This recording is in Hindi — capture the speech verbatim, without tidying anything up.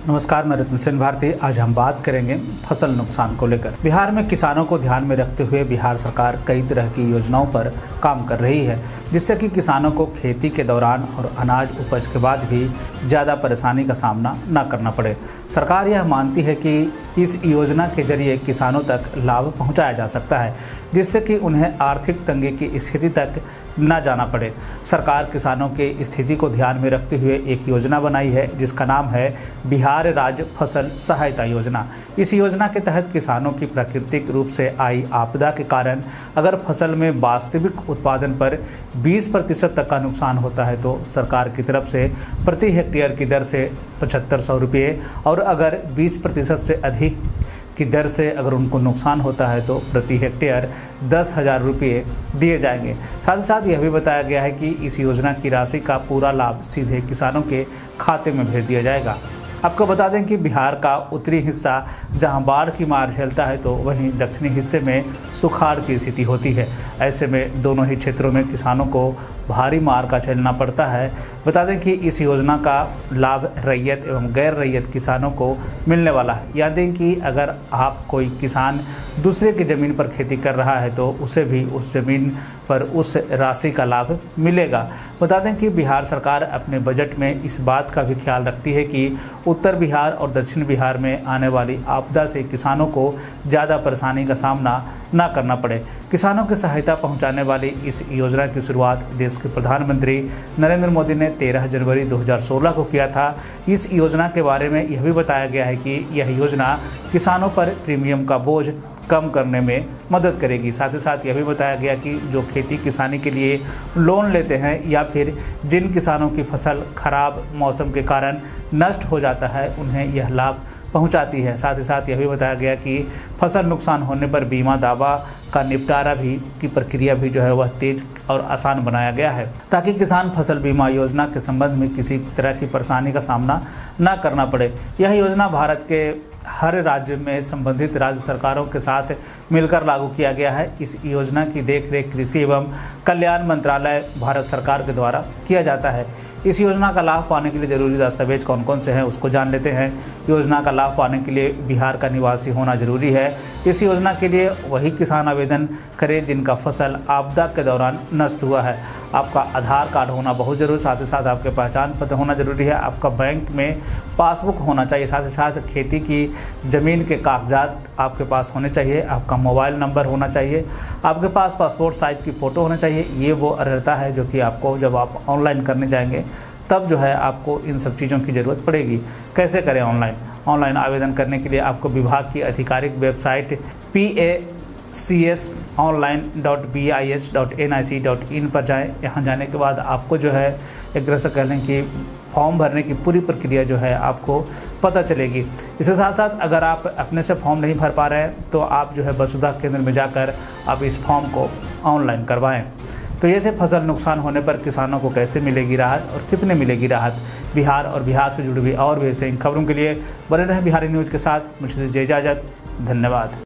नमस्कार, मैं रतन सेन भारती। आज हम बात करेंगे फसल नुकसान को लेकर। बिहार में किसानों को ध्यान में रखते हुए बिहार सरकार कई तरह की योजनाओं पर काम कर रही है, जिससे कि किसानों को खेती के दौरान और अनाज उपज के बाद भी ज़्यादा परेशानी का सामना न करना पड़े। सरकार यह मानती है कि इस योजना के जरिए किसानों तक लाभ पहुँचाया जा सकता है, जिससे कि उन्हें आर्थिक तंगी की स्थिति तक न जाना पड़े। सरकार किसानों की स्थिति को ध्यान में रखते हुए एक योजना बनाई है, जिसका नाम है बिहार राज्य फसल सहायता योजना। इस योजना के तहत किसानों की प्राकृतिक रूप से आई आपदा के कारण अगर फसल में वास्तविक उत्पादन पर बीस प्रतिशत तक का नुकसान होता है तो सरकार की तरफ से प्रति हेक्टेयर की दर से पचहत्तर सौ रुपये और अगर बीस प्रतिशत से अधिक की दर से अगर उनको नुकसान होता है तो प्रति हेक्टेयर दस हज़ार रुपये दिए जाएंगे। साथ ही साथ यह भी बताया गया है कि इस योजना की राशि का पूरा लाभ सीधे किसानों के खाते में भेज दिया जाएगा। आपको बता दें कि बिहार का उत्तरी हिस्सा जहां बाढ़ की मार झेलता है तो वहीं दक्षिणी हिस्से में सुखाड़ की स्थिति होती है। ऐसे में दोनों ही क्षेत्रों में किसानों को भारी मार का झेलना पड़ता है। बता दें कि इस योजना का लाभ रैयत एवं गैर रैयत किसानों को मिलने वाला है। याद दें कि अगर आप कोई किसान दूसरे की ज़मीन पर खेती कर रहा है तो उसे भी उस ज़मीन पर उस राशि का लाभ मिलेगा। बता दें कि बिहार सरकार अपने बजट में इस बात का भी ख्याल रखती है कि उत्तर बिहार और दक्षिण बिहार में आने वाली आपदा से किसानों को ज़्यादा परेशानी का सामना न करना पड़े। किसानों की सहायता पहुंचाने वाली इस योजना की शुरुआत देश के प्रधानमंत्री नरेंद्र मोदी ने तेरह जनवरी दो हज़ार सोलह को किया था। इस योजना के बारे में यह भी बताया गया है कि यह योजना किसानों पर प्रीमियम का बोझ कम करने में मदद करेगी। साथ ही साथ यह भी बताया गया कि जो खेती किसानी के लिए लोन लेते हैं या फिर जिन किसानों की फसल खराब मौसम के कारण नष्ट हो जाता है उन्हें यह लाभ पहुंचाती है। साथ ही साथ यह भी बताया गया कि फसल नुकसान होने पर बीमा दावा का निपटारा भी की प्रक्रिया भी जो है वह तेज और आसान बनाया गया है, ताकि किसान फसल बीमा योजना के संबंध में किसी तरह की परेशानी का सामना न करना पड़े। यह योजना भारत के हर राज्य में संबंधित राज्य सरकारों के साथ मिलकर लागू किया गया है। इस योजना की देखरेख कृषि एवं कल्याण मंत्रालय भारत सरकार के द्वारा किया जाता है। इस योजना का लाभ पाने के लिए जरूरी दस्तावेज कौन कौन से हैं उसको जान लेते हैं। योजना का लाभ पाने के लिए बिहार का निवासी होना जरूरी है। इस योजना के लिए वही किसान आवेदन करें जिनका फसल आपदा के दौरान नष्ट हुआ है। आपका आधार कार्ड होना बहुत जरूरी, साथ ही साथ आपके पहचान पत्र होना जरूरी है। आपका बैंक में पासबुक होना चाहिए। साथ ही साथ खेती की ज़मीन के कागजात आपके पास होने चाहिए। आपका मोबाइल नंबर होना चाहिए। आपके पास पासपोर्ट साइज की फ़ोटो होना चाहिए। ये वो अर्हता है जो कि आपको जब आप ऑनलाइन करने जाएंगे तब जो है आपको इन सब चीज़ों की ज़रूरत पड़ेगी। कैसे करें ऑनलाइन? ऑनलाइन आवेदन करने के लिए आपको विभाग की आधिकारिक website P A C S online dot B I S dot N I C dot in पर जाएं। यहाँ जाने के बाद आपको जो है एक तरह से कह लें कि फॉर्म भरने की पूरी प्रक्रिया जो है आपको पता चलेगी। इसके साथ साथ अगर आप अपने से फॉर्म नहीं भर पा रहे हैं तो आप जो है वसुधा केंद्र में जाकर आप इस फॉर्म को ऑनलाइन करवाएं। तो ये थे फसल नुकसान होने पर किसानों को कैसे मिलेगी राहत और कितने मिलेगी राहत। बिहार और बिहार से जुड़ी हुई और भी ऐसे इन खबरों के लिए बने रहें बिहारी न्यूज़ के साथ। मुझे दीजिए इजाज़त। धन्यवाद।